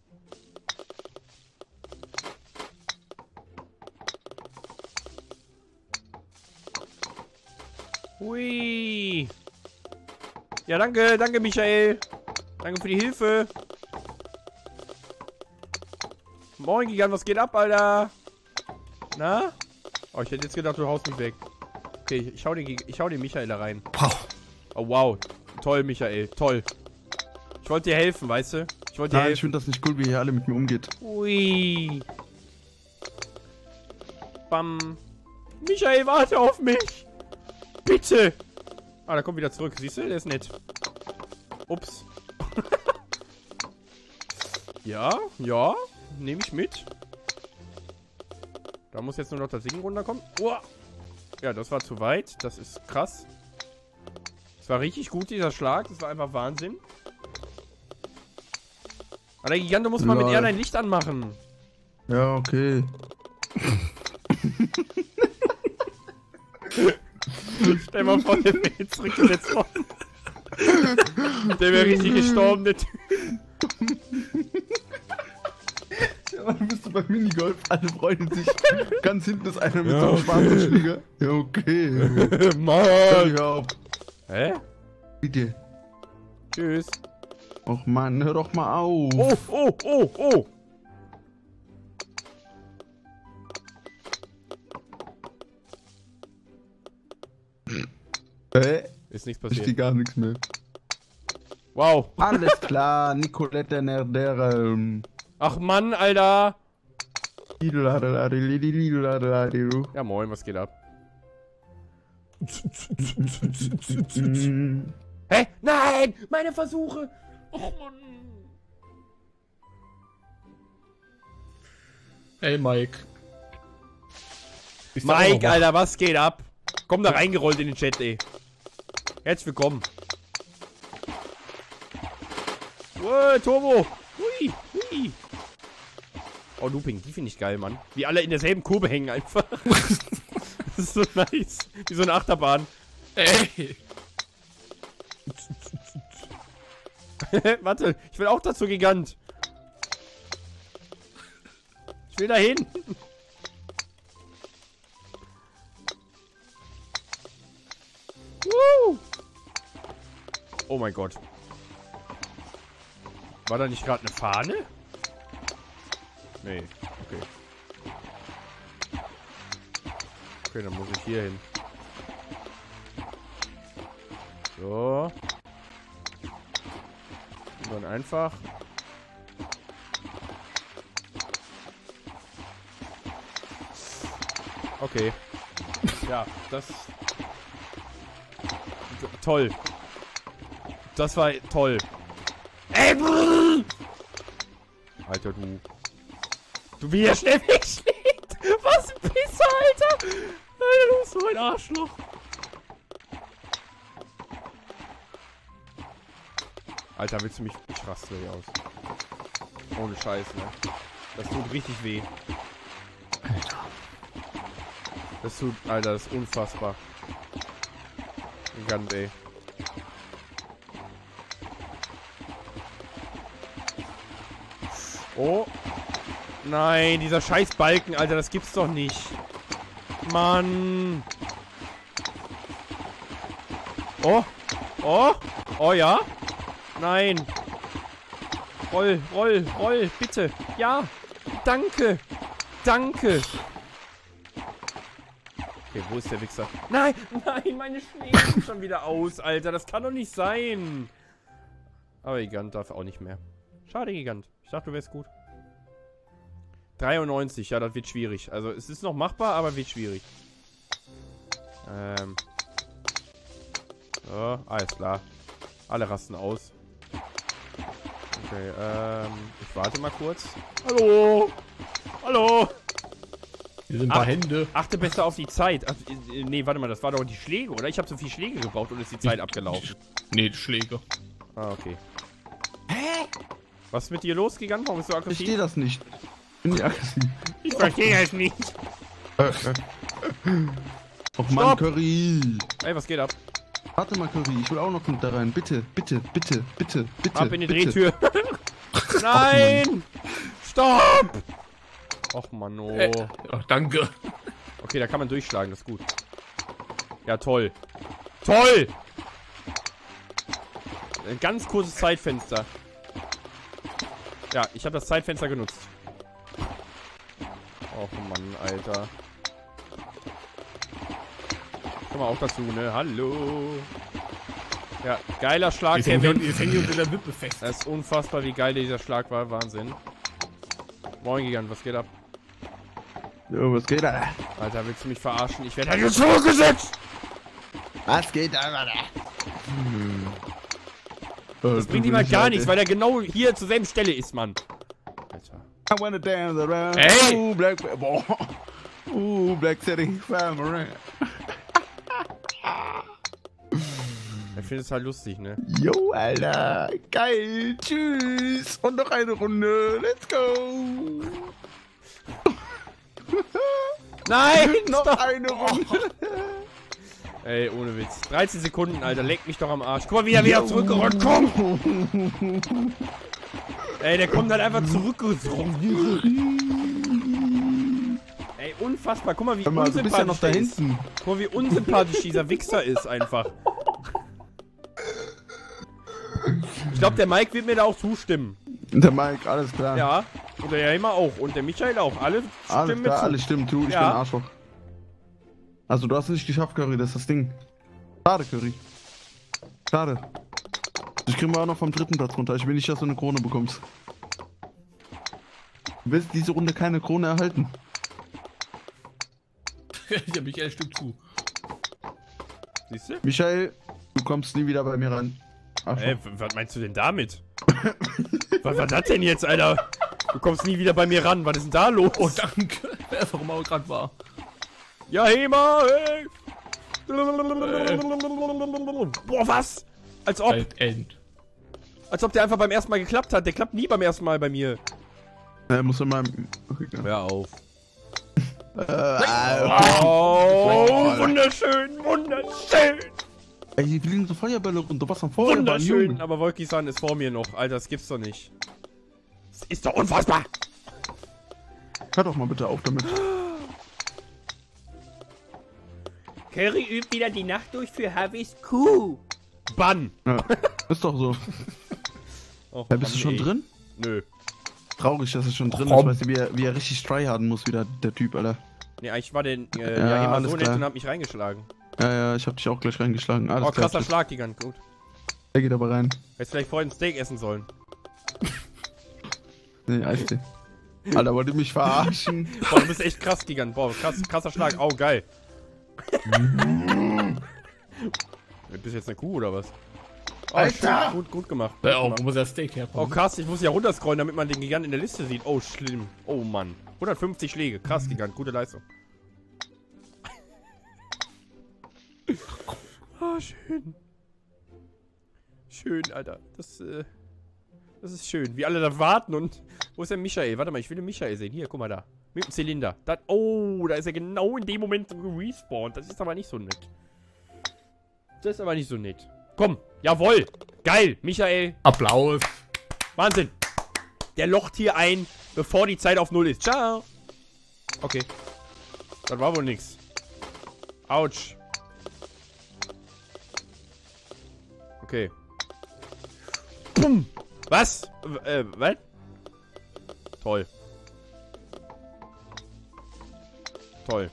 S1: Hui. Ja, danke, danke, Michael. Danke für die Hilfe. Moin, Gigant, was geht ab, Alter? Na? Oh, ich hätte jetzt gedacht, du haust mich weg. Okay, ich hau den, Gig- ich hau den Michael da rein.
S3: Wow.
S1: Oh, wow. Toll, Michael, toll. Ich wollte dir helfen, weißt du? Ich wollte dir
S2: Nein, ich
S1: helfen.
S2: finde das nicht cool, wie hier alle mit mir umgeht.
S1: Ui. Bam. Michael, warte auf mich. Bitte. Ah, der kommt wieder zurück. Siehst du? Der ist nett. Ups. Ja, ja. Nehme ich mit. Da muss jetzt nur noch das Ding runterkommen. Oh. Ja, das war zu weit. Das ist krass. Das war richtig gut, dieser Schlag. Das war einfach Wahnsinn. Aber der Gigant, du musst mal mit
S2: Lol.
S1: R dein Licht anmachen.
S2: Ja, okay.
S1: Stell mal vor, der wäre jetzt zurückgesetzt worden. Der wäre richtig gestorben, der Typ.
S2: Ja, du bist du bei Minigolf, alle freuen sich. Ganz hinten ist einer mit
S1: Ja,
S2: so einem
S1: okay.
S2: schwarzen Schläger. Ja, okay. Hör
S1: Mann.
S2: mich auf.
S1: Hä?
S2: Bitte.
S1: Tschüss.
S2: Och Mann, hör doch mal auf.
S1: Oh, oh, oh, oh.
S2: Hä?
S1: Ist nichts
S2: Ich stehe
S1: passiert.
S2: gar nichts mehr.
S1: Wow.
S2: Alles klar, Nicolette Nerdere.
S1: Ach Mann, Alter.
S2: Hä?
S1: Ja, moin, was geht ab?
S2: Mm.
S1: Hä? Nein! Meine Versuche! Oh Mann.
S3: Hey, Mike. Bist du auch
S1: Mike,
S3: noch wach?
S1: Alter, was geht ab? Komm da reingerollt in den Chat, ey. Herzlich willkommen. Wow, Turbo. Hui, hui. Oh, Looping, die finde ich geil, Mann. Wie alle in derselben Kurve hängen einfach. Das ist so nice. Wie so eine Achterbahn.
S3: Ey.
S1: Warte, ich will auch dazu Gigant. Ich will dahin. Woo. Oh mein Gott. War da nicht gerade eine Fahne? Nee, okay. Okay, dann muss ich hier hin. So. Und dann einfach. Okay. Ja, das. Toll. Das war toll. Ey, brrr. Alter, du. Du, wie er schnell wegschlägt. Was ein Pisser, Alter. Alter, du bist so ein Arschloch. Alter, willst du mich... Ich raste hier aus. Ohne Scheiß, ne? Das tut richtig weh.
S3: Alter.
S1: Das tut... Alter, das ist unfassbar. Gigant, ey. Oh. Nein, dieser scheiß Balken, Alter, das gibt's doch nicht. Mann. Oh. Oh. Oh, ja. Nein. Roll, roll, roll, bitte. Ja. Danke. Danke. Okay, wo ist der Wichser? Nein, nein, meine Schläge sind schon wieder aus, Alter. Das kann doch nicht sein. Aber Gigant darf auch nicht mehr. Schade, Gigant. Ich dachte, du wärst gut. dreiundneunzig, ja, das wird schwierig. Also, es ist noch machbar, aber wird schwierig. Ähm. Ja, alles klar. Alle rasten aus. Okay, ähm, ich warte mal kurz. Hallo! Hallo!
S3: Hier sind ein paar
S1: Ach.
S3: Hände.
S1: Achte besser auf die Zeit. Ach, äh, nee, warte mal, das war doch die Schläge, oder? Ich habe so viel Schläge gebraucht und ist die Zeit abgelaufen.
S3: Nee, Schläge.
S1: Ah, okay. Hä? Was ist mit dir los, Gigant? Warum bist du
S2: Ich
S1: aggressiv?
S2: verstehe das nicht. Bin ich aggressiv.
S1: Ich verstehe es nicht.
S2: Och Mann,
S1: Stopp.
S2: Curry.
S1: Ey, was geht ab?
S2: Warte mal, Curry, ich will auch noch mit da rein. Bitte, bitte, bitte, bitte, bitte.
S1: Ab in die
S2: bitte.
S1: Drehtür. Nein! Stopp! Och, Mann, oh.
S3: Äh, ach, danke.
S1: Okay, da kann man durchschlagen, das ist gut. Ja, toll. Toll! Ein ganz kurzes Zeitfenster. Ja, ich habe das Zeitfenster genutzt. Och, Mann, Alter. Komm mal auch dazu, ne? Hallo. Ja, geiler Schlag,
S3: Jetzt hängen wir
S1: Kevin.
S3: jetzt hängen wir unter der Wippe fest.
S1: Das ist unfassbar, wie geil dieser Schlag war. Wahnsinn. Moin, Gigant, was geht ab?
S2: Jo, was geht da?
S1: Alter, willst du mich verarschen? Ich werde halt jetzt zurückgesetzt!
S2: Was geht da, Alter?
S1: Das bringt ihm halt gar nichts, weil er genau hier zur selben Stelle ist, Mann. Alter.
S2: I wanna dance around.
S3: Hey!
S2: Ooh, Black... Boah. Ooh, Black City Family.
S1: Ich finde es halt lustig, ne?
S2: Jo, Alter. Geil. Tschüss. Und noch eine Runde. Let's go.
S1: Nein!
S2: Noch eine Runde.
S1: Ey, ohne Witz. dreizehn Sekunden, Alter. Leck mich doch am Arsch. Guck mal, wie er wieder zurückgerollt kommt. Ey, der kommt halt einfach zurückgerollt. Ey, unfassbar. Guck mal, wie
S2: Hör mal, du bist ja noch
S1: unsympathisch
S2: da
S1: der ist.
S2: hinten.
S1: Guck mal, wie unsympathisch dieser Wichser ist einfach. Ich glaube, der Mike wird mir da auch zustimmen.
S2: Der Mike, alles klar.
S1: Ja. Und der Helmer auch. Und der Michael auch. Alle
S2: alles
S1: stimmen
S2: klar,
S1: mir zu.
S2: alles stimmt. Du, ich
S1: Ja.
S2: bin Arschloch. Also, du hast es nicht geschafft, Curry. Das ist das Ding. Schade, Curry. Schade. Ich kriege mal auch noch vom dritten Platz runter. Ich will nicht, dass du eine Krone bekommst. Du wirst diese Runde keine Krone erhalten.
S3: Ich hab mich ein Stück zu.
S1: Siehst du?
S2: Michael, du kommst nie wieder bei mir ran. Arschloch.
S1: Ey, w- was meinst du denn damit? Was war das denn jetzt, Alter? Du kommst nie wieder bei mir ran. Was ist denn da los?
S3: Oh, danke. Wer warum auch gerade war.
S1: Ja, Hema, hey! Boah, was? Als ob,
S3: Halt End.
S1: als ob der einfach beim ersten Mal geklappt hat. Der klappt nie beim ersten Mal bei mir.
S2: Er muss immer. Okay,
S1: Hör auf.
S2: äh,
S1: Oh, wunderschön, wunderschön.
S2: Ey, hier fliegen so Feuerbälle runter. Was am Feuerball?
S1: Wunderschön.
S2: Junge.
S1: Aber Wolki-san ist vor mir noch. Alter, das gibt's doch nicht. Das ist doch unfassbar.
S2: Hör doch mal bitte auf damit.
S1: Curry übt wieder die Nacht durch für Harveys Kuh. Bann.
S2: Ja, ist doch so.
S1: Och,
S2: Ja, bist du
S1: Mann,
S2: schon
S1: ey.
S2: drin?
S1: Nö.
S2: Traurig, dass er schon drin
S3: komm.
S2: ist. Weißt du, wie er, wie er richtig tryharden muss, wieder der Typ, Alter.
S1: Nee, eigentlich war der äh, ja,
S2: Ja,
S1: immer
S2: alles
S1: so nett
S2: klar.
S1: und hat mich reingeschlagen.
S2: Ja, ja, ich hab dich auch gleich reingeschlagen. Alles
S1: Oh,
S2: klar,
S1: krasser
S2: tschüss.
S1: Schlag, Gigant. Gut.
S2: Er geht aber rein.
S1: Hättest vielleicht vorhin ein Steak essen sollen.
S2: Nee, Eistee. Alter, wollt ihr mich verarschen?
S1: Boah, du bist echt krass, Gigant. Boah, krass, krasser Schlag. Oh, geil. Bist du jetzt eine Kuh oder was? Oh,
S2: Alter!
S1: schön, gut, gut gemacht.
S3: Ja,
S1: Gut
S3: auch,
S1: gemacht.
S3: wo muss das Steak
S1: Oh,
S3: herkommen?
S1: krass, ich muss ja runterscrollen, damit man den Gigant in der Liste sieht. Oh, schlimm. Oh, Mann. hundertfünfzig Schläge. Krass, Gigant. Gute Leistung. Oh, schön. Schön, Alter. Das, äh, das ist schön. Wie alle da warten und... Wo ist der Michael? Warte mal, ich will den Michael sehen. Hier, guck mal da. Mit dem Zylinder. Da, oh, da ist er genau in dem Moment respawned. Das ist aber nicht so nett. Das ist aber nicht so nett. Komm, jawohl. Geil, Michael.
S3: Applaus.
S1: Wahnsinn. Der locht hier ein, bevor die Zeit auf Null ist. Ciao. Okay. Das war wohl nix. Autsch. Okay. Bumm. Was? Äh, was? Toll. Toll.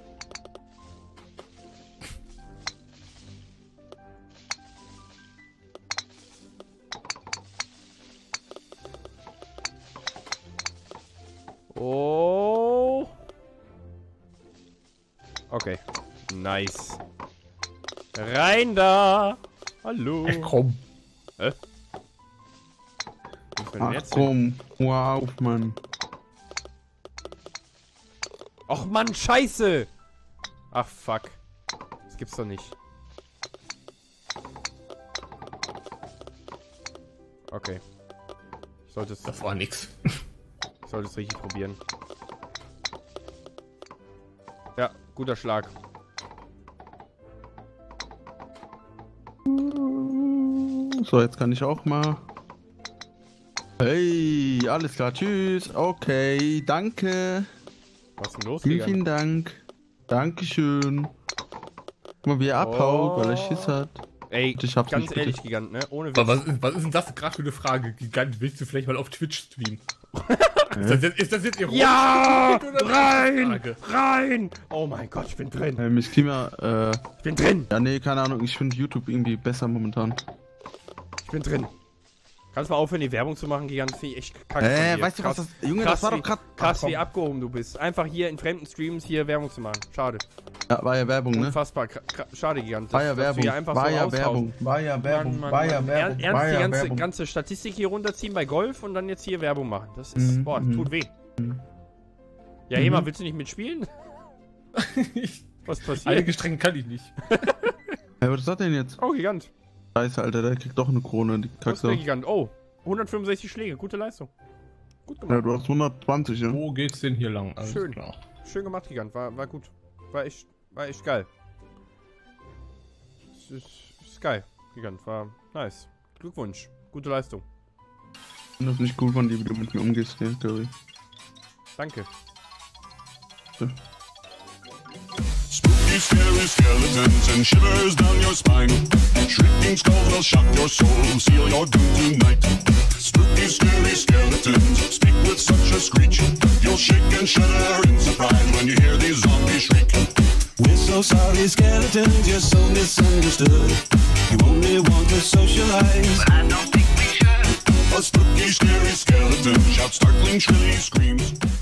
S1: Oh. Okay. Nice. Rein da. Hallo.
S3: Ey, komm.
S1: Hä? Was ist denn
S2: Ach
S1: jetzt?
S2: komm, wow, Mann.
S1: Och Mann, scheiße! Ach fuck. Das gibt's doch nicht. Okay. Ich sollte es,
S3: Das war nix.
S1: ich sollte es richtig probieren. Ja, guter Schlag.
S2: So, jetzt kann ich auch mal. Hey, alles klar, tschüss. Okay, danke.
S1: Was ist denn los,
S2: Vielen,
S1: Digga?
S2: vielen Dank. Dankeschön. Guck mal, wie er abhaut, weil er Schiss hat.
S1: Ey,
S2: Ich hab's
S1: ganz
S2: nicht, bitte.
S1: ehrlich, Gigant, ne? Ohne Witz.
S3: Aber was, ist- was ist denn das gerade für eine Frage? Gigant, willst du vielleicht mal auf Twitch streamen? ist, das jetzt, ist das jetzt ironisch?
S1: Ja!
S3: oder was?
S1: Rein!
S3: Frage.
S1: Rein! Oh mein Gott, ich bin drin.
S2: Ähm, ich Klima, äh,
S1: Ich bin drin.
S2: ja, nee, keine Ahnung, ich finde YouTube irgendwie besser momentan.
S1: Ich bin drin. Kannst du mal aufhören, die Werbung zu machen, Gigant? Finde ich echt kacke. von
S2: Äh,
S1: dir.
S2: weißt du was
S1: Krass.
S2: das, Junge,
S1: krass
S2: das war
S1: wie,
S2: doch grad...
S1: Krass,
S2: Ach,
S1: wie
S2: komm.
S1: abgehoben du bist. Einfach hier in fremden Streams hier Werbung zu machen. Schade.
S2: Ja, war ja Werbung, ne?
S1: Unfassbar. Kra- kra- Schade, Gigant.
S2: War ja
S1: dass du
S2: Werbung,
S1: hier einfach
S2: war
S1: so
S2: ja
S1: raushaust.
S2: Werbung, war ja Werbung,
S1: Mann, Mann,
S2: war ja
S1: Mann.
S2: Werbung,
S1: Er,
S2: war
S1: ernst die
S2: ja
S1: ganze,
S2: Werbung.
S1: ganze Statistik hier runterziehen bei Golf und dann jetzt hier Werbung machen. Das ist,
S2: Mhm,
S1: boah,
S2: mhm.
S1: tut weh.
S2: Mhm.
S1: Ja,
S2: Mhm.
S1: Hema, willst du nicht mitspielen?
S3: Ich,
S1: Was passiert?
S3: einige Strecken kann ich nicht.
S2: Hey, was ist das denn jetzt?
S1: Oh, Gigant.
S2: Scheiße, Alter, der kriegt doch eine Krone, die
S1: Was ist der
S2: Kacke.
S1: Gigant? Oh, hundertfünfundsechzig Schläge. Gute Leistung. Gut
S2: Ja,
S1: gemacht.
S2: du hast hundertzwanzig, ja?
S3: Wo geht's denn hier lang? Alles
S1: Schön.
S3: klar.
S1: Schön gemacht, Gigant. War, war gut. War echt, war echt geil. Es ist, ist geil, Gigant. War nice. Glückwunsch. Gute Leistung.
S2: Ich finde das nicht cool von dir, wie du mit mir umgehst, ja, Curry.
S1: Danke.
S4: Spooky, scary skeletons and shivers down your spine. Shrieking skulls will shock your soul, seal your doom tonight. Spooky, scary skeletons speak with such a screech. You'll shake and shudder in surprise when you hear these zombies shriek.
S5: We're so sorry, skeletons, you're so misunderstood. You only want to socialize, but I don't think we should.
S4: A spooky, scary skeleton shouts startling, shrilly screams.